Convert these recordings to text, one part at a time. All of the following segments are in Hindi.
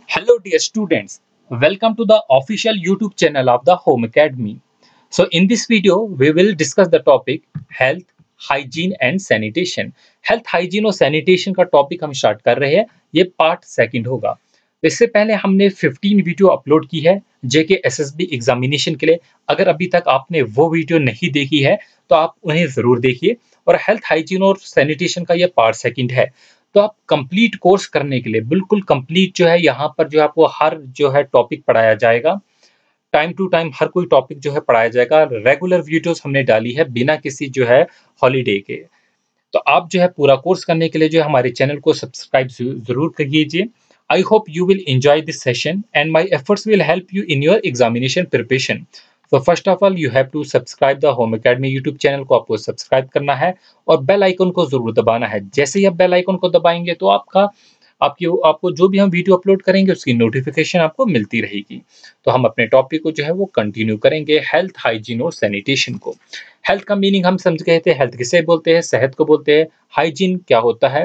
Hello, dear students. Welcome to the official YouTube channel of the Home Academy. So, in this video, we will discuss the topic health, hygiene and sanitation. Health hygiene और सैनिटेशन का टॉपिक हम स्टार्ट कर रहे हैं. ये पार्ट सेकंड होगा. इससे पहले हमने 15 वीडियो अपलोड की है जेके एसएसबी एग्जामिनेशन के लिए. अगर अभी तक आपने वो वीडियो नहीं देखी है तो आप उन्हें जरूर देखिए. और हेल्थ हाइजीन और सैनिटेशन का ये पार्ट सेकंड है. तो आप कंप्लीट कोर्स करने के लिए बिल्कुल कंप्लीट जो है यहाँ पर जो है आपको हर जो है टॉपिक पढ़ाया जाएगा. टाइम टू टाइम हर कोई टॉपिक जो है पढ़ाया जाएगा. रेगुलर वीडियोस हमने डाली है बिना किसी जो है हॉलीडे के. तो आप जो है पूरा कोर्स करने के लिए जो है हमारे चैनल को सब्सक्राइब जरूर कीजिए. I hope you will enjoy this session and my efforts will help you in your examination preparation. तो first of all you have to subscribe the Home Academy YouTube channel को आपको सब्सक्राइब करना है और बेल आइकन को जरूर दबाना है. जैसे ही आप बेल आइकन को दबाएंगे तो आपको जो भी हम वीडियो अपलोड करेंगे उसकी नोटिफिकेशन आपको मिलती रहेगी. तो हम अपने टॉपिक को जो है वो कंटिन्यू करेंगे हेल्थ हाइजीन और सैनिटेशन को. हेल्थ का मीनिंग हम समझ गए थे. हेल्थ किसे बोलते हैं? सेहत को बोलते हैं. हाइजीन क्या होता है?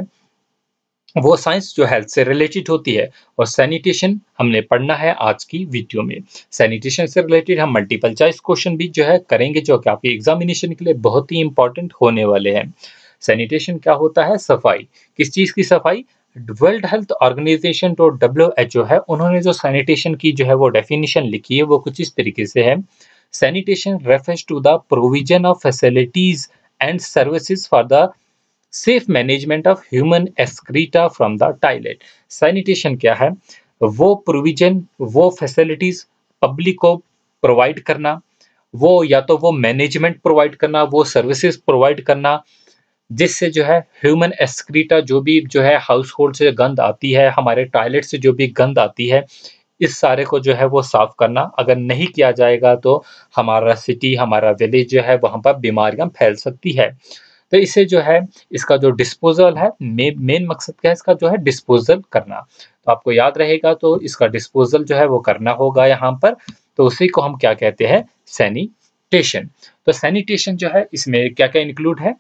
वो साइंस जो हेल्थ से रिलेटेड होती है. और सैनिटेशन हमने पढ़ना है आज की वीडियो में. सैनिटेशन से रिलेटेड हम मल्टीपल चॉइस क्वेश्चन भी जो है करेंगे जो कि आपके एग्जामिनेशन के लिए बहुत ही इंपॉर्टेंट होने वाले हैं. सैनिटेशन क्या होता है? सफाई. किस चीज की सफाई? वर्ल्ड हेल्थ ऑर्गेनाइजेशन तो WHO है, उन्होंने जो सैनिटेशन की जो है वो डेफिनेशन लिखी है वो कुछ इस तरीके से है. Sanitation refers to the provision of facilities and services for the safe management of human excreta from the toilet. Sanitation क्या है? वो प्रोविजन, वो फैसिलिटीज पब्लिक को प्रोवाइड करना, वो या तो वो मैनेजमेंट प्रोवाइड करना, वो सर्विसेज प्रोवाइड करना जिससे जो है ह्यूमन एक्सक्रीटा जो भी जो है हाउस होल्ड से गंद आती है, हमारे टॉयलेट से जो भी गंद आती है, इस सारे को जो है वो साफ करना. अगर नहीं किया जाएगा तो हमारा सिटी, हमारा विलेज जो है वहां पर बीमारियां फैल सकती है. तो इसे जो है इसका जो डिस्पोजल है, मेन मकसद क्या है इसका? जो है डिस्पोजल करना. तो आपको याद रहेगा तो इसका डिस्पोजल जो है वो करना होगा यहाँ पर. तो उसी को हम क्या कहते हैं? सैनिटेशन. तो सैनिटेशन जो है इसमें क्या क्या इंक्लूड है?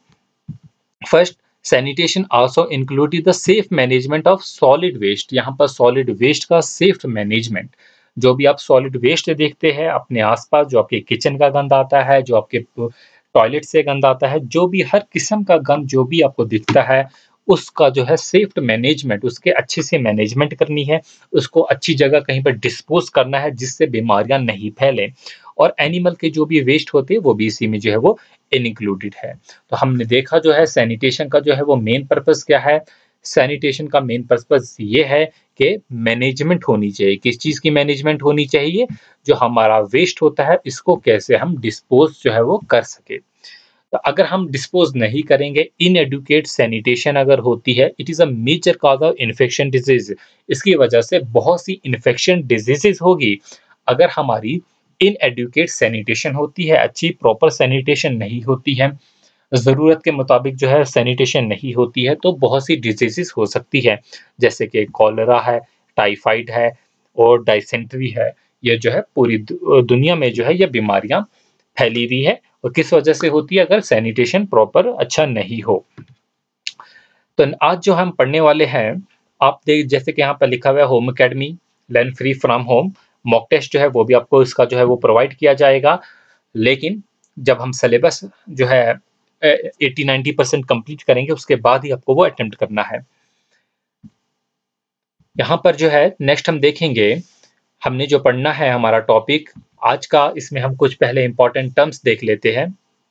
First, sanitation also include the safe management of solid waste. यहाँ पर सॉलिड वेस्ट का सेफ मैनेजमेंट. जो भी आप सॉलिड वेस्ट देखते हैं अपने आसपास, जो आपके किचन का गंद आता है, जो आपके टॉयलेट से गंद आता है, जो भी हर किस्म का गंद जो भी आपको दिखता है उसका जो है सेफ मैनेजमेंट, उसके अच्छे से मैनेजमेंट करनी है, उसको अच्छी जगह कहीं पर डिस्पोज करना है जिससे बीमारियां नहीं फैले. और एनिमल के जो भी वेस्ट होते हैं वो भी इसी में जो है वो इनक्लूडेड है. तो हमने देखा जो है सैनिटेशन का जो है वो मेन पर्पस क्या है? सैनिटेशन का मेन पर्पस ये है कि मैनेजमेंट होनी चाहिए. किस चीज की मैनेजमेंट होनी चाहिए? जो हमारा वेस्ट होता है इसको कैसे हम डिस्पोज जो है वो कर सके. तो अगर हम डिस्पोज नहीं करेंगे, इनएडुकेट सैनिटेशन अगर होती है, it is a major cause of infection disease. इसकी वजह से बहुत सी इन्फेक्शन डिजीजेस होगी. अगर हमारी इनएडुकेट सैनिटेशन होती है, अच्छी प्रॉपर सैनिटेशन नहीं होती है, ज़रूरत के मुताबिक जो है सैनिटेशन नहीं होती है, तो बहुत सी डिजीजेस हो सकती है जैसे कि कॉलरा है, टाइफाइड है और डायसेंट्री है. ये जो है पूरी दुनिया में जो है ये बीमारियां फैली हुई है. और किस वजह से होती है? अगर सैनिटेशन प्रॉपर अच्छा नहीं हो. तो आज जो हम पढ़ने वाले हैं, आप देख जैसे कि यहाँ पर लिखा हुआ है Home Academy learn free from home. Mock test जो है वो भी आपको इसका जो है वो प्रोवाइड किया जाएगा. लेकिन जब हम सिलेबस जो है 80-90% कंप्लीट करेंगे उसके बाद ही आपको वो अटेम्प्ट करना है. यहाँ पर जो है नेक्स्ट हम देखेंगे, हमने जो पढ़ना है हमारा टॉपिक आज का, इसमें हम कुछ पहले इंपॉर्टेंट टर्म्स देख लेते हैं.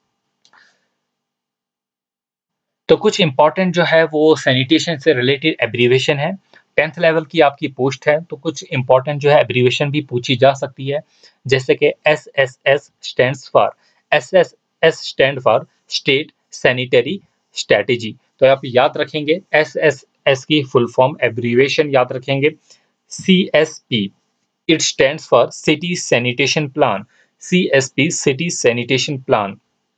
तो कुछ इंपॉर्टेंट जो है वो सैनिटेशन से रिलेटेड एब्रीवेशन है. 10th लेवल की आपकी पोस्ट है तो कुछ इंपॉर्टेंट जो है एब्रीवेशन भी पूछी जा सकती है. जैसे कि SSS stands for, SSS stand for state sanitary strategy. तो आप याद रखेंगे SSS की फुल फॉर्म एब्रीवेशन याद रखेंगे. CSP it stands for city sanitation plan. CSP city sanitation plan.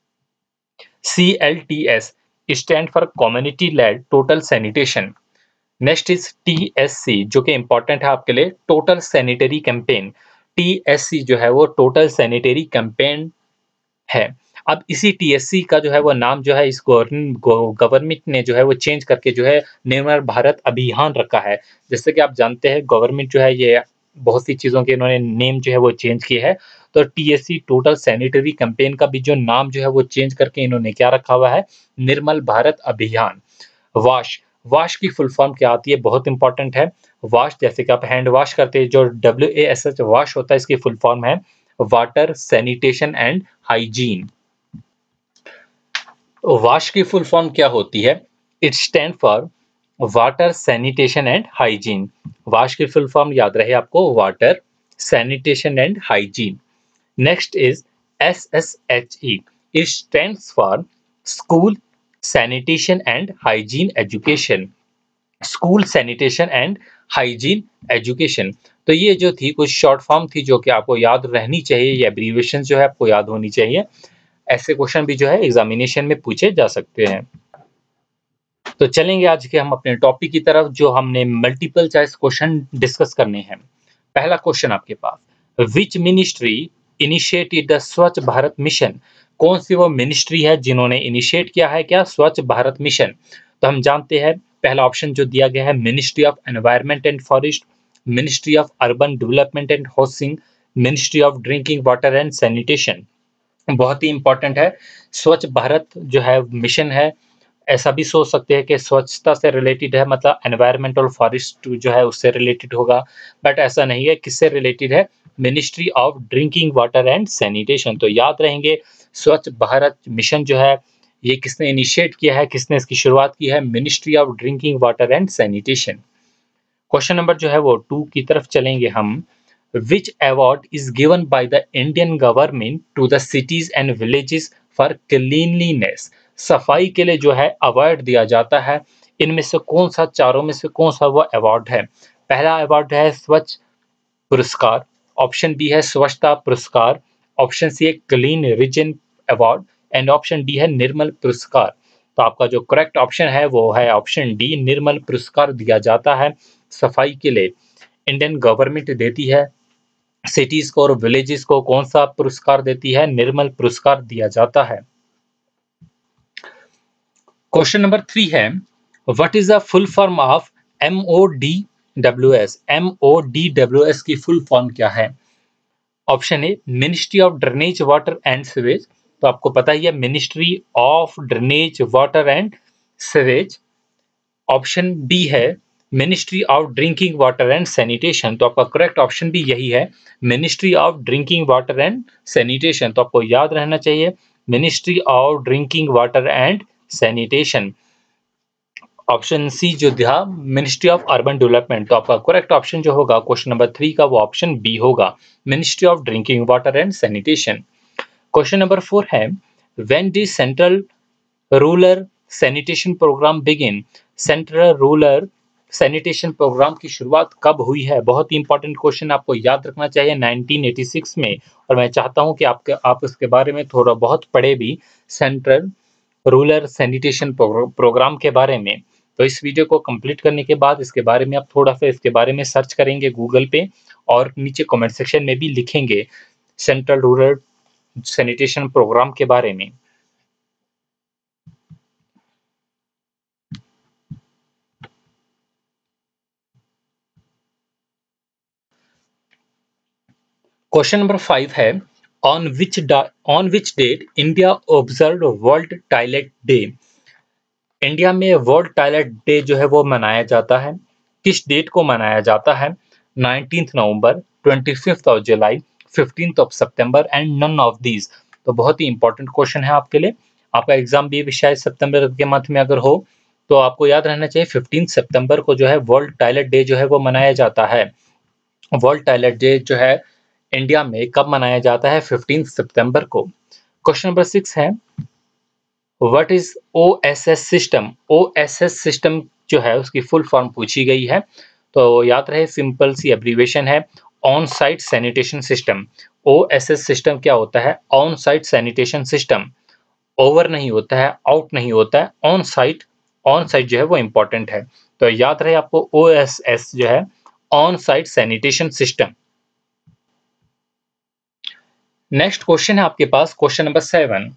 CLTS stand for community led total sanitation. Next is TSC जो कि इंपॉर्टेंट है आपके लिए, टोटल सैनिटरी कैंपेन. TSC जो है वो टोटल सैनिटरी कैंपेन है. अब इसी टीएससी का जो है वो नाम जो है इस गवर्नमेंट ने जो है वो चेंज करके जो है निर्मल भारत अभियान रखा है। जैसे कि आप जानते हैं गवर्नमेंट जो है ये बहुत सी चीज़ों के इन्होंने नेम जो है वो चेंज किए हैं। तो टीएससी टोटल सैनिटरी कैंपेन का भी जो नाम जो है वो चेंज करके इन्होंने क्या रखा हुआ है, निर्मल भारत अभियान। वॉश, वॉश की फुल फॉर्म क्या आती है, बहुत इंपॉर्टेंट है। वॉश जैसे कि आप हैंड वॉश करते हैं, जो WASH वॉश होता है, इसकी फुल फॉर्म है water sanitation and hygiene. Wash की फुल फॉर्म क्या होती है, it stand for water sanitation and hygiene. Wash की फुल फॉर्म याद रहे आपको, water sanitation and hygiene. Next is SSHE, it stands for School Sanitation and Hygiene Education। School sanitation and hygiene education. तो ये जो थी कुछ शॉर्ट फॉर्म थी जो कि आपको याद रहनी चाहिए, ये एब्रीविएशन जो है आपको याद होनी चाहिए। ऐसे क्वेश्चन भी जो है एग्जामिनेशन में पूछे जा सकते हैं। तो चलेंगे आज के हम अपने टॉपिक की तरफ, जो हमने मल्टीपल चॉइस क्वेश्चन डिस्कस करने हैं। पहला क्वेश्चन आपके पास, which ministry initiated the Swachh Bharat mission. कौन सी वो मिनिस्ट्री है जिन्होंने इनिशिएट किया है क्या स्वच्छ भारत मिशन। तो हम जानते हैं पहला ऑप्शन जो दिया गया है, ministry of environment and forest, ministry of urban development and housing, ministry of drinking water and sanitation. बहुत ही इंपॉर्टेंट है। स्वच्छ भारत जो है मिशन है, ऐसा भी सोच सकते हैं कि स्वच्छता से रिलेटेड है, मतलब एनवायरमेंट और फॉरेस्ट जो है उससे रिलेटेड होगा, बट ऐसा नहीं है। किससे रिलेटेड है, ministry of drinking water and sanitation. तो याद रहेंगे स्वच्छ भारत मिशन जो है ये किसने इनिशिएट किया है, किसने इसकी शुरुआत की है, ministry of drinking water and sanitation. Question number जो है वो 2 की तरफ चलेंगे हम। Which award is given by the Indian government to the cities and villages for cleanliness. सफाई के लिए जो है अवार्ड दिया जाता है, इनमें से कौन सा, चारों में से कौन सा वो अवार्ड है। पहला अवार्ड है स्वच्छ पुरस्कार, ऑप्शन बी है स्वच्छता पुरस्कार, ऑप्शन सी है clean region award and option D है निर्मल पुरस्कार। तो आपका जो करेक्ट ऑप्शन है वो है ऑप्शन डी, निर्मल पुरस्कार दिया जाता है सफाई के लिए। इंडियन गवर्नमेंट देती है सिटीज को और विलेजेस को, कौन सा पुरस्कार देती है, निर्मल पुरस्कार दिया जाता है। क्वेश्चन नंबर 3 है, what is the full form of MODWS। MODWS की फुल फॉर्म क्या है। Option A ministry of drainage water and sewage, तो आपको पता ही है ministry of drainage water and sewage. Option B है ministry of drinking water and sanitation, तो आपका करेक्ट ऑप्शन भी यही है, ministry of drinking water and sanitation. तो आपको याद रहना चाहिए ministry of drinking water and sanitation. Option C जो था मिनिस्ट्री ऑफ अर्बन डेवलपमेंट, तो आपका करेक्ट ऑप्शन जो होगा क्वेश्चन नंबर 3 का वो ऑप्शन बी होगा, ministry of drinking water and sanitation. Question number 4 है, when did central rural sanitation programme begin. Central rural sanitation programme की शुरुआत कब हुई है। बहुत ही इंपॉर्टेंट क्वेश्चन, आपको याद रखना चाहिए 1986 में, और मैं चाहता हूं कि आप इसके बारे में थोड़ा बहुत पढ़े भी, सेंट्रल रूरल सैनिटेशन प्रोग्राम के बारे में। तो इस वीडियो को कंप्लीट करने के बाद इसके बारे में आप थोड़ा सा इसके बारे में सर्च करेंगे गूगल पे, और नीचे कमेंट सेक्शन में भी लिखेंगे सेंट्रल रूरल सैनिटेशन प्रोग्राम के बारे में। क्वेश्चन नंबर 5 है, on which date India observe World Toilet Day. India में वर्ल्ड टॉयलेट डे जो है वो मनाया जाता है, किस डेट को मनाया जाता है, 19 November, 25 of July, 15 of September and none of these. तो बहुत ही इंपॉर्टेंट क्वेश्चन है आपके लिए, आपका एग्जाम भी शायद सितंबर के मंथ में अगर हो तो आपको याद रहना चाहिए 15 सितंबर को जो है वर्ल्ड टॉयलेट डे जो है वो मनाया जाता है। वर्ल्ड टॉयलेट डे जो है इंडिया में कब मनाया जाता है, 15 सितंबर को। क्वेश्चन नंबर 6 है, what is OSS system. OSS system जो है उसकी फुल फॉर्म पूछी गई है, तो याद रहे सिंपल सी एब्रीविएशन है on site sanitation system. OSS system क्या होता है, on site sanitation system. Over नहीं होता है, आउट नहीं होता है, ऑन साइट जो है वो इंपॉर्टेंट है। तो याद रहे आपको OSS जो है on site sanitation system. Next question है आपके पास question number 7,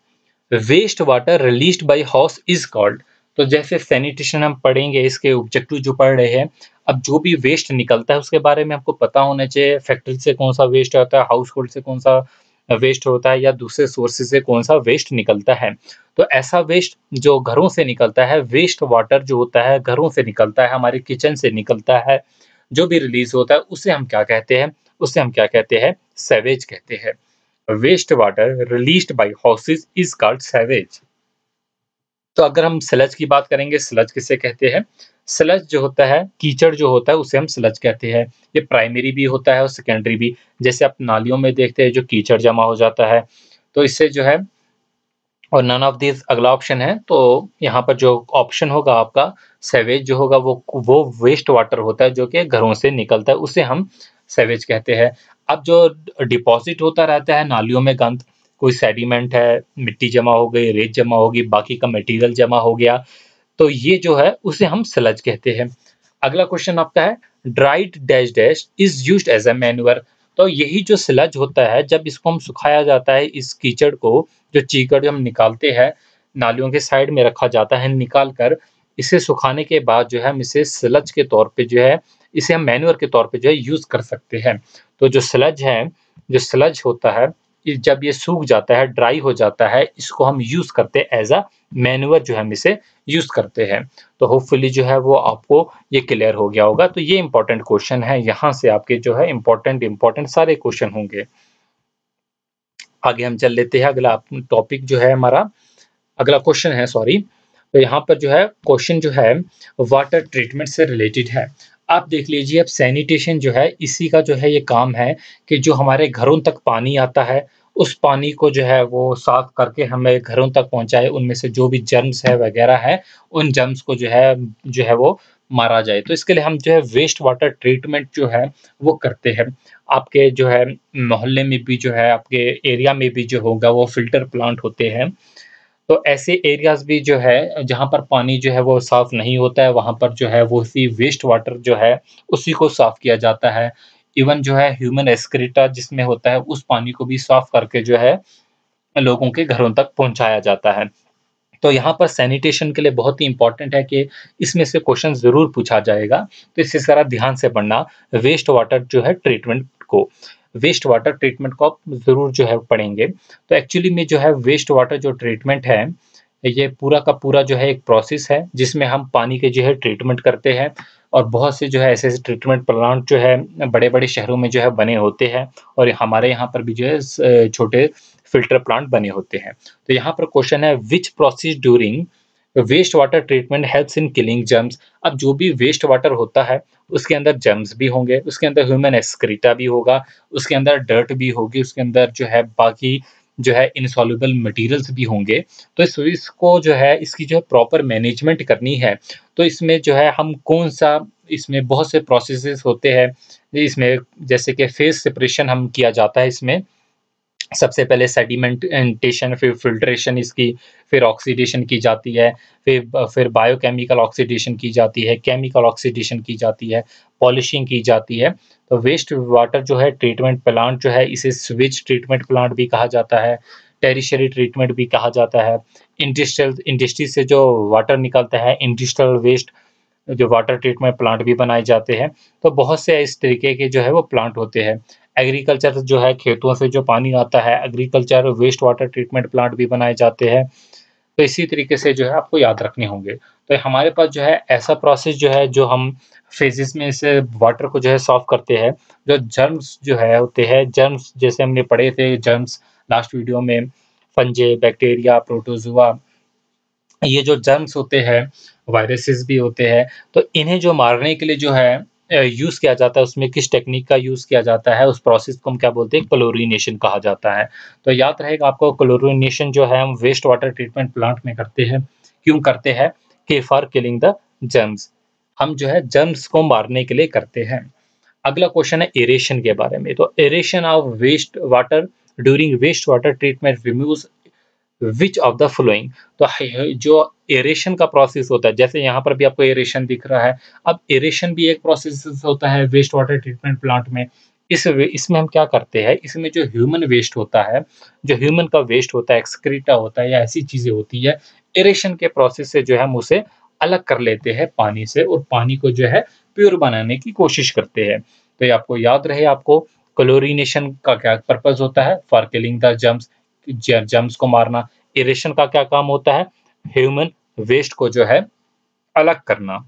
waste water released by house is called. तो जैसे सैनिटेशन हम पढ़ेंगे, इसके ऑब्जेक्टिव जो पढ़ रहे हैं, अब जो भी वेस्ट निकलता है उसके बारे में आपको पता होना चाहिए। फैक्ट्री से कौन सा वेस्ट आता है, हाउस होल्ड से कौन सा वेस्ट होता है, या दूसरे सोर्सेज से कौन सा वेस्ट निकलता है। तो ऐसा वेस्ट जो घरों से निकलता है, वेस्ट वाटर जो होता है घरों से निकलता है, हमारे किचन से निकलता है, जो भी रिलीज होता है, उसे हम क्या कहते हैं? उसे हम क्या कहते हैं? सेवेज कहते हैं। Waste water released by houses is called sewage. तो अगर हम स्लज की बात करेंगे, स्लज किसे कहते हैं? स्लज जो होता है, कीचड़ जो होता है, उसे हम स्लज कहते हैं। ये प्राइमरी भी होता है और सेकेंडरी भी। जैसे आप नालियों में देखते हैं जो कीचड़ जमा हो जाता है, तो इससे जो है, और नन ऑफ दिस अगला ऑप्शन है, तो यहाँ पर जो ऑप्शन होगा आपका सेवेज जो होगा, वो वेस्ट वाटर होता है जो कि घरों से निकलता है, उसे हम सेवेज कहते हैं। अब जो डिपॉजिट होता रहता है नालियों में गंद, कोई सेडिमेंट है, मिट्टी जमा हो गई, रेत जमा होगी, बाकी का मटेरियल जमा हो गया, तो ये जो है उसे हम स्लज कहते हैं। अगला क्वेश्चन आपका है, dried dash dash is used as a manure. तो यही जो स्लज होता है, जब इसको हम सुखाया जाता है, इस कीचड़ को, जो चीकड़ जो हम निकालते हैं, नालियों के साइड में रखा जाता है निकाल कर, इसे सुखाने के बाद जो है हम इसे स्लज के तौर पे जो है, इसे हम मैन्योर के तौर पे जो है यूज कर सकते हैं। तो जो स्लज है, जो स्लज होता है, जब ये सूख जाता है, ड्राई हो जाता है, इसको हम यूज करते हैं एज अ मैन्योर, जो है हम इसे यूज करते हैं। तो होपफुली जो है वो आपको ये क्लियर हो गया होगा। तो ये इंपॉर्टेंट क्वेश्चन है, यहाँ से आपके जो है इंपॉर्टेंट सारे क्वेश्चन होंगे। आगे हम चल लेते हैं, अगला टॉपिक जो है हमारा, अगला क्वेश्चन है, सॉरी। तो यहाँ पर जो है क्वेश्चन जो है वाटर ट्रीटमेंट से रिलेटेड है। आप देख लीजिए, अब सैनिटेशन जो है, इसी का जो है ये काम है कि जो हमारे घरों तक पानी आता है, उस पानी को जो है वो साफ करके हमें घरों तक पहुंचाए, उनमें से जो भी जर्म्स है वगैरह है, उन जर्म्स को जो है वो मारा जाए। तो इसके लिए हम जो है वेस्ट वाटर ट्रीटमेंट जो है वो करते हैं। आपके जो है मोहल्ले में भी जो है, आपके एरिया में भी जो होगा, वो फिल्टर प्लांट होते हैं। तो ऐसे एरियाज़ भी जो है, जहाँ पर पानी जो है वो साफ़ नहीं होता है, वहाँ पर जो है वो उसी वेस्ट वाटर जो है, उसी को साफ़ किया जाता है। इवन जो है ह्यूमन एक्सक्रीटा जिसमें होता है, उस पानी को भी साफ़ करके जो है, लोगों के घरों तक पहुँचाया जाता है। तो यहाँ पर सैनिटेशन के लिए बहुत ही इम्पोर्टेंट है कि इसमें से क्वेश्चन ज़रूर पूछा जाएगा, तो इसे ज़रा ध्यान से पढ़ना। वेस्ट वाटर जो है ट्रीटमेंट को, वेस्ट वाटर ट्रीटमेंट को आप ज़रूर जो है पढ़ेंगे। तो एक्चुअली में जो है वेस्ट वाटर जो ट्रीटमेंट है, ये पूरा का पूरा जो है एक प्रोसेस है, जिसमें हम पानी के जो है ट्रीटमेंट करते हैं। और बहुत से जो है ऐसे-ऐसे ट्रीटमेंट प्लांट जो है बड़े-बड़े शहरों में जो है बने होते हैं, और हमारे यहाँ पर भी जो है छोटे फ़िल्टर प्लांट बने होते हैं। तो यहाँ पर क्वेश्चन है, which process during waste water treatment helps in killing germs. अब जो भी वेस्ट वाटर होता है, उसके अंदर जर्म्स भी होंगे, उसके अंदर ह्यूमन एक्सक्रीटा भी होगा, उसके अंदर डर्ट भी होगी, उसके अंदर जो है बाकी जो है इनसॉल्युबल मटेरियल्स भी होंगे। तो इसको जो है, इसकी जो है प्रॉपर मैनेजमेंट करनी है, तो इसमें जो है हम कौन-सा, इसमें बहुत से प्रोसेसेस होते हैं। इसमें जैसे कि फेज सेपरेशन हम किया जाता है इसमें। सबसे पहले सेडिमेंटेशन, फिर फ़िल्ट्रेशन इसकी, फिर ऑक्सीडेशन की जाती है, फिर बायोकेमिकल ऑक्सीडेशन की जाती है, केमिकल ऑक्सीडेशन की जाती है, पॉलिशिंग की जाती है। तो वेस्ट वाटर जो है ट्रीटमेंट प्लांट जो है, इसे स्विच ट्रीटमेंट प्लांट भी कहा जाता है, टेरिशरी ट्रीटमेंट भी कहा जाता है। इंडस्ट्री से जो वाटर निकलता है, इंडस्ट्रियल वेस्ट, जो वाटर ट्रीटमेंट प्लांट भी बनाए जाते हैं। तो बहुत से इस तरीके के जो है वो प्लांट होते हैं। एग्रीकल्चर जो है, खेतों से जो पानी आता है, agriculture waste water treatment plant भी बनाए जाते हैं। तो इसी तरीके से जो है आपको याद रखने होंगे। तो हमारे पास जो है ऐसा प्रोसेस जो है, जो हम फेजेस में इसे वाटर को जो है साफ करते हैं। जो जर्म्स जो है होते हैं, जर्म्स जैसे हमने पढ़े थे जर्म्स लास्ट वीडियो में, फंजे, बैक्टीरिया, प्रोटोज़ोआ, ये जो जर्म्स होते हैं, वायरसेस भी होते हैं, तो इन्हें जो मारने के लिए जो है यूज़ किया जाता है, उसमें किस टेक्निक का यूज़ किया जाता है, उस प्रोसेस को हम क्या बोलते हैं? क्लोरीनेशन कहा जाता है। तो याद रहेगा आपको, क्लोरीनेशन जो है हम वेस्ट वाटर ट्रीटमेंट प्लांट में करते हैं। क्यों करते हैं? कि फॉर किलिंग द जर्म्स, हम जो है जर्म्स को मारने के लिए करते हैं। अगला क्वेश्चन है एरेशन के बारे में। तो aeration of waste water during waste water treatment removes which of the following. तो जो एरेशन का प्रोसेस होता है, जैसे यहाँ पर भी आपको एरेशन दिख रहा है। अब एरेशन भी एक प्रोसेस होता है वेस्ट वाटर ट्रीटमेंट प्लांट में। इसमें हम क्या करते हैं, इसमें जो ह्यूमन वेस्ट होता है, जो ह्यूमन का वेस्ट होता है, एक्सक्रीटा होता है या ऐसी चीज़ें होती है, एरेशन के प्रोसेस से जो है हम उसे अलग कर लेते हैं पानी से और पानी को जो है प्योर बनाने की कोशिश करते हैं। तो ये आपको याद रहे, आपको क्लोरीनेशन का क्या पर्पज़ होता है? For killing the germs, germs को मारना। एरेशन का क्या काम होता है? ह्यूमन वेस्ट को जो है अलग करना।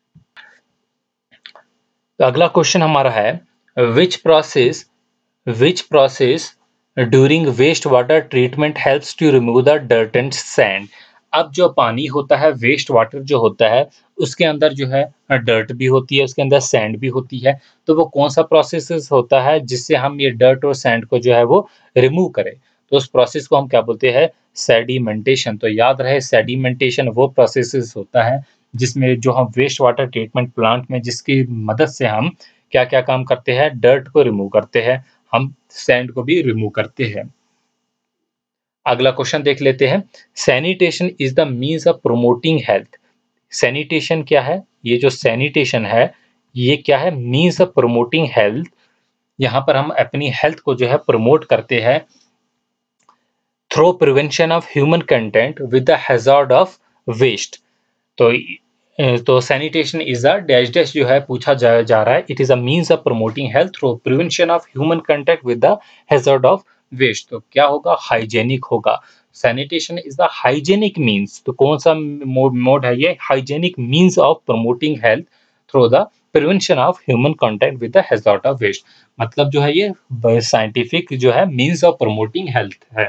तो अगला क्वेश्चन हमारा है, which process which process during wastewater treatment helps to remove the dirt and sand? अब जो पानी होता है, वेस्ट वाटर जो होता है, उसके अंदर जो है डर्ट भी होती है, उसके अंदर सैंड भी होती है। तो वो कौन सा प्रोसेस होता है जिससे हम ये डर्ट और सैंड को जो है वो रिमूव करें? तो उस प्रोसेस को हम क्या बोलते हैं? सेडिमेंटेशन। तो याद रहे, सेडिमेंटेशन वो प्रोसेस होता है जिसमें जो हम वेस्ट वाटर ट्रीटमेंट प्लांट में जिसकी मदद से हम क्या क्या काम करते हैं? डर्ट को रिमूव करते हैं, हम सैंड को भी रिमूव करते हैं। अगला क्वेश्चन देख लेते हैं, sanitation is the means of promoting health. Sanitation क्या है? ये जो सैनिटेशन है, ये क्या है? Means of promoting health. यहाँ पर हम अपनी हेल्थ को जो है प्रमोट करते हैं through prevention of human content with the hazard of waste. तो sanitation is a dash dash जो है पूछा जा रहा है, it is a means of promoting health through prevention of human contact with the hazard of waste. तो क्या होगा? हाइजेनिक होगा। Sanitation is the hygienic means. तो कौन सा मोड है ये? Hygienic means of promoting health through the prevention of human contact with the hazard of waste. मतलब जो है ये साइंटिफिक जो है मीन्स ऑफ प्रमोटिंग हेल्थ है।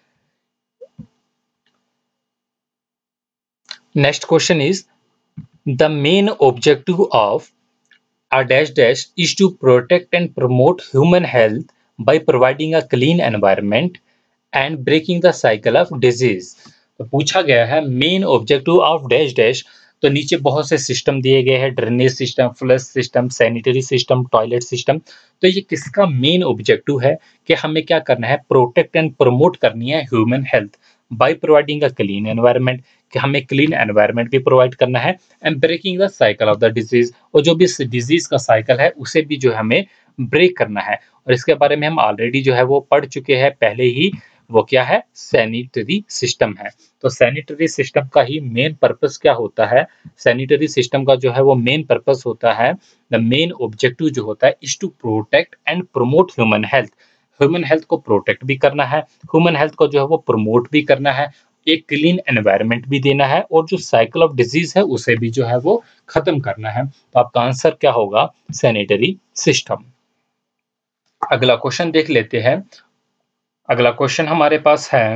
Next question is, the main objective of a dash dash is to protect and promote human health by providing a clean environment and breaking the cycle of disease। तो पूछा गया है main objective of dash dash. तो नीचे बहुत से सिस्टम दिए गए हैं, drainage system, flush system, sanitary system, toilet system. तो ये किसका मेन ऑब्जेक्टिव है कि हमें क्या करना है? प्रोटेक्ट एंड प्रमोट करनी है human health by providing a clean environment, कि हमें क्लीन एनवायरनमेंट भी प्रोवाइड करना है, and breaking the cycle of the disease, और जो भी डिजीज का साइकिल है उसे भी जो हमें ब्रेक करना है। और इसके बारे में हम ऑलरेडी जो है वो पढ़ चुके हैं पहले ही। वो क्या है? सैनिटरी सिस्टम है। तो सैनिटरी सिस्टम का ही मेन पर्पस क्या होता है? सैनिटरी सिस्टम का जो है वो मेन पर्पस होता है, द मेन ऑब्जेक्टिव जो होता है is to protect and promote human health. Human health को प्रोटेक्ट भी करना है, ह्यूमन हेल्थ को जो है वो प्रमोट भी करना है, एक क्लीन एनवायरनमेंट भी देना है, और जो साइकिल ऑफ डिजीज है उसे भी जो है वो खत्म करना है। तो आपका आंसर क्या होगा? Sanitary system. अगला क्वेश्चन देख लेते हैं। अगला क्वेश्चन हमारे पास है,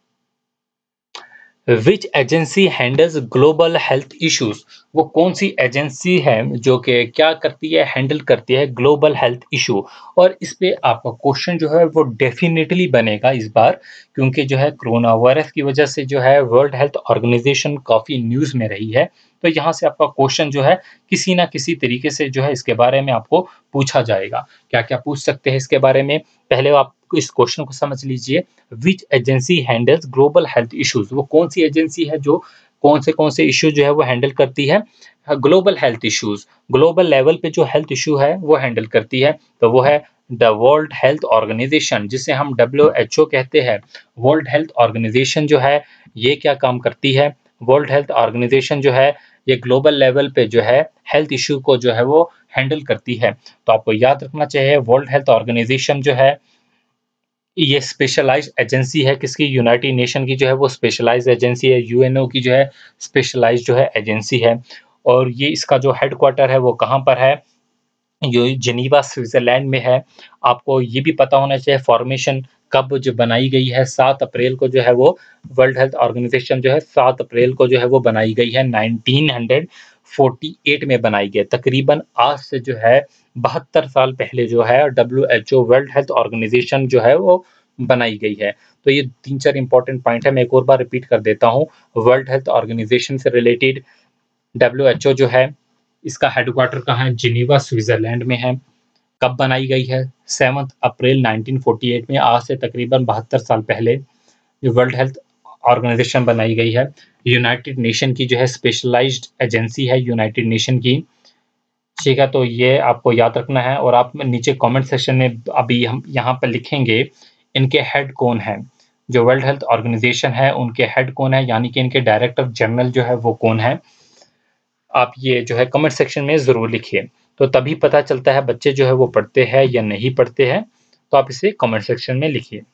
which agency handles global health issues. वो कौन सी एजेंसी है जो कि क्या करती है? हैंडल करती है ग्लोबल हेल्थ इशू। और इस पे आपका क्वेश्चन जो है वो डेफिनेटली बनेगा इस बार, क्योंकि जो है कोरोना वायरस की वजह से जो है वर्ल्ड हेल्थ ऑर्गेनाइजेशन काफ़ी न्यूज़ में रही है। तो यहाँ से आपका क्वेश्चन जो है किसी ना किसी तरीके से जो है इसके बारे में आपको पूछा जाएगा। क्या क्या पूछ सकते हैं इसके बारे में? पहले आप इस क्वेश्चन को समझ लीजिए, which agency handles global health issues. वो कौन सी एजेंसी है जो कौन से इश्यू जो है वो हैंडल करती है? Global health issues, global level पे जो हेल्थ इशू है वो हैंडल करती है। तो वो है द वर्ल्ड हेल्थ ऑर्गेनाइजेशन, जिसे हम WHO कहते हैं। वर्ल्ड हेल्थ ऑर्गेनाइजेशन जो है ये क्या काम करती है? वर्ल्ड हेल्थ ऑर्गेनाइजेशन जो है ये ग्लोबल लेवल पे जो है हेल्थ इशू को जो है वो हैंडल करती है। तो आपको याद रखना चाहिए, वर्ल्ड हेल्थ ऑर्गेनाइजेशन जो है ये स्पेशलाइज्ड एजेंसी है किसकी? यूनाइटेड नेशन की जो है वो स्पेशलाइज्ड एजेंसी है, UNO की जो है स्पेशलाइज्ड जो है एजेंसी है। और ये इसका जो हेडक्वार्टर है वो कहाँ पर है? ये जिनीवा स्विट्जरलैंड में है। आपको ये भी पता होना चाहिए फॉर्मेशन कब जो बनाई गई है, 7 अप्रैल को जो है वो वर्ल्ड हेल्थ ऑर्गेनाइजेशन जो है 7 अप्रैल को जो है वो बनाई गई है, 1948 में बनाई गई। तकरीबन आज से जो है 72 साल पहले जो है WHO वर्ल्ड हेल्थ ऑर्गेनाइजेशन जो है वो बनाई गई है। तो ये 3-4 इंपॉर्टेंट पॉइंट है, मैं एक और बार रिपीट कर देता हूँ। वर्ल्ड हेल्थ ऑर्गेनाइजेशन से रिलेटेड WHO जो है इसका हेडक्वार्टर कहाँ है? जिनीवा स्विट्जरलैंड में है। कब बनाई गई है? 7 अप्रैल 1948 में, आज से तकरीबन 72 साल पहले ये वर्ल्ड हेल्थ ऑर्गेनाइजेशन बनाई गई है। यूनाइटेड नेशन की जो है स्पेशलाइज्ड एजेंसी है यूनाइटेड नेशन की। ठीक है, तो ये आपको याद रखना है और आप नीचे कमेंट सेक्शन में अभी हम यहाँ पर लिखेंगे इनके हेड कौन हैं। जो वर्ल्ड हेल्थ ऑर्गेनाइजेशन है उनके हेड कौन है, यानी कि इनके डायरेक्टर जनरल जो है वो कौन है। आप ये जो है कमेंट सेक्शन में ज़रूर लिखिए, तो तभी पता चलता है बच्चे जो है वो पढ़ते हैं या नहीं पढ़ते हैं। तो आप इसे कमेंट सेक्शन में लिखिए।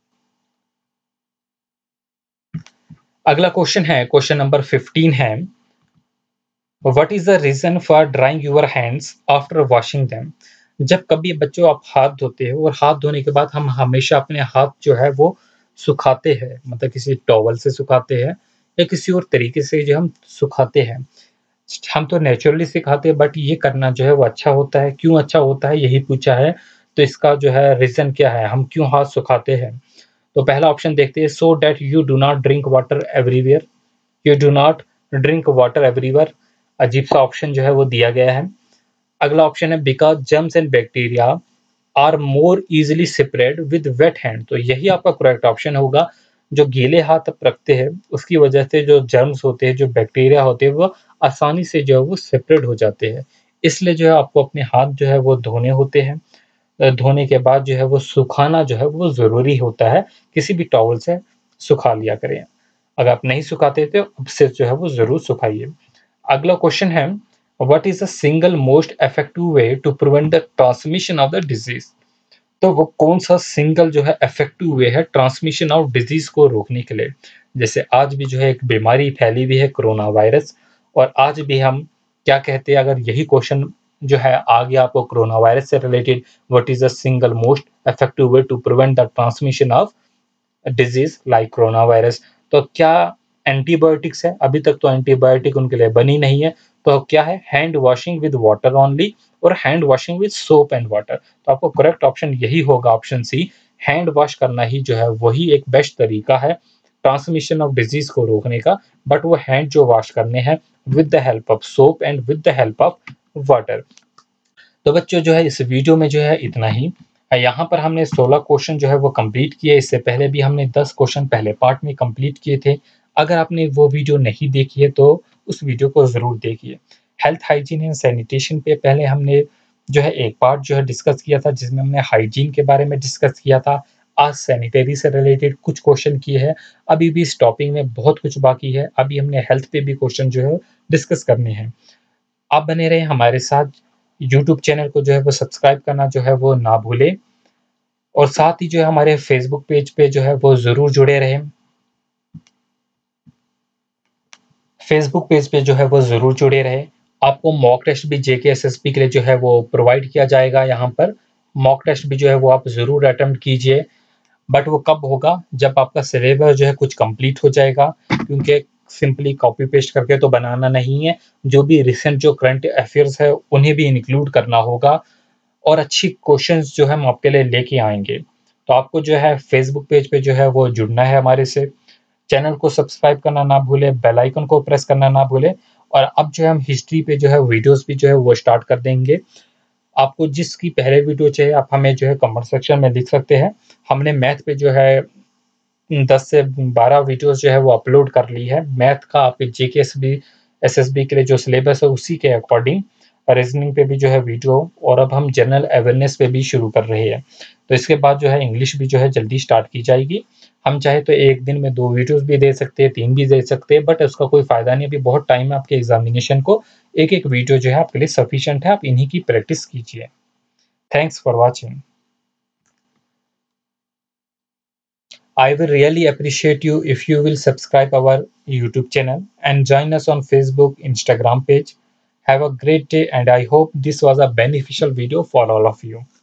अगला क्वेश्चन है, क्वेश्चन नंबर 15 है, what is the reason for drying your hands after washing them. जब कभी बच्चों आप हाथ धोते हो और हाथ धोने के बाद हम हमेशा अपने हाथ जो है वो सुखाते हैं, मतलब किसी टॉवल से सुखाते हैं या किसी और तरीके से जो हम सुखाते हैं। हम तो नेचुरली सिखाते हैं, बट ये करना जो है वो अच्छा होता है। क्यों अच्छा होता है यही पूछा है, तो इसका जो है रीजन क्या है, हम क्यों हाथ सुखाते हैं। तो पहला ऑप्शन देखते हैं, so that you do not drink water everywhere. You do not drink water everywhere, अजीब सा ऑप्शन जो है वो दिया गया है। अगला ऑप्शन है, because germs and bacteria are more easily spread with wet hand. तो यही आपका करेक्ट ऑप्शन होगा। जो गीले हाथ आप रखते हैं उसकी वजह से जो जर्म्स होते हैं, जो बैक्टीरिया होते हैं, वो आसानी से जो है वो स्प्रेड हो जाते हैं। इसलिए जो है आपको अपने हाथ जो है वो धोने होते हैं। धोने के बाद जो है वो सुखाना जो है वो ज़रूरी होता है। किसी भी टॉवल से सुखा लिया करें। अगर आप नहीं सुखाते तो अब से जो है वो ज़रूर सुखाइए। अगला क्वेश्चन है, what is the single most effective way to prevent the transmission of the disease. तो वो कौन सा सिंगल जो है इफेक्टिव वे है ट्रांसमिशन ऑफ डिजीज को रोकने के लिए। जैसे आज भी जो है एक बीमारी फैली हुई है, कोरोना वायरस, और आज भी हम क्या कहते हैं, अगर यही क्वेश्चन जो है आ गया आपको कोरोना वायरस से related, what is the single most effective way to prevent the transmission of disease like corona virus, तो क्या एंटीबायोटिक्स है। अभी तक तो एंटीबायोटिक उनके लिए बनी नहीं है। तो क्या है, hand washing with water only और hand washing with soap and water. तो आपको करेक्ट ऑप्शन यही होगा, ऑप्शन सी। हैंड वॉश करना ही जो है वही एक बेस्ट तरीका है ट्रांसमिशन ऑफ डिजीज को रोकने का। बट वो हैंड जो वॉश करने हैं with the help of soap and with the help of water. तो बच्चों जो है इस वीडियो में जो है इतना ही। यहाँ पर हमने 16 क्वेश्चन जो है वो कंप्लीट किए। इससे पहले भी हमने 10 क्वेश्चन पहले पार्ट में कंप्लीट किए थे। अगर आपने वो वीडियो नहीं देखी है तो उस वीडियो को ज़रूर देखिए। हेल्थ हाइजीन एंड सैनिटेशन पे पहले हमने जो है एक पार्ट जो है डिस्कस किया था, जिसमें हमने हाइजीन के बारे में डिस्कस किया था। आज सैनिटरी से रिलेटेड कुछ क्वेश्चन किए हैं। अभी भी इस टॉपिक में बहुत कुछ बाकी है। अभी हमने हेल्थ पे भी क्वेश्चन जो है डिस्कस करने हैं। आप बने रहें हमारे साथ। यूट्यूब चैनल को जो है वो सब्सक्राइब करना जो है वो ना भूलें, और साथ ही जो है हमारे फेसबुक पेज पे जो है वो ज़रूर जुड़े रहें। फेसबुक पेज पे जो है वो ज़रूर जुड़े रहें। आपको मॉक टेस्ट भी जेके एसएसबी के लिए जो है वो प्रोवाइड किया जाएगा। यहाँ पर मॉक टेस्ट भी जो है वो आप ज़रूर अटेम्प्ट कीजिए। बट वो कब होगा, जब आपका सिलेबस जो है कुछ कंप्लीट हो जाएगा, क्योंकि सिंपली कॉपी पेस्ट करके तो बनाना नहीं है। जो भी रिसेंट जो करंट अफेयर्स है उन्हें भी इंक्लूड करना होगा, और अच्छी क्वेश्चंस जो है हम आपके लिए लेके आएंगे। तो आपको जो है फेसबुक पेज पे जो है वो जुड़ना है हमारे से। चैनल को सब्सक्राइब करना ना भूले, बेल आइकन को प्रेस करना ना भूले। और अब जो है हम हिस्ट्री पे जो है वीडियोस भी जो है वो स्टार्ट कर देंगे। आपको जिसकी पहले वीडियो चाहिए आप हमें जो है कमेंट सेक्शन में लिख सकते हैं। हमने मैथ पे जो है 10 से 12 वीडियोस जो है वो अपलोड कर ली है। मैथ का आपके जीके एसएसबी के लिए जो सिलेबस है उसी के अकॉर्डिंग। रीजनिंग पे भी जो है वीडियो, और अब हम जनरल अवेयरनेस पे भी शुरू कर रहे हैं। तो इसके बाद जो है इंग्लिश भी जो है जल्दी स्टार्ट की जाएगी। हम चाहे तो एक दिन में 2 वीडियोस भी दे सकते हैं, 3 भी दे सकते हैं, बट उसका कोई फ़ायदा नहीं। अभी बहुत टाइम है आपके एग्जामिनेशन को। एक-एक वीडियो जो है आपके लिए सफिशिएंट है। आप इन्हीं की प्रैक्टिस कीजिए। Thanks for watching. I will really appreciate you if you will subscribe our YouTube channel and join us on Facebook, Instagram page. Have a great day, and I hope this was a beneficial video for all of you.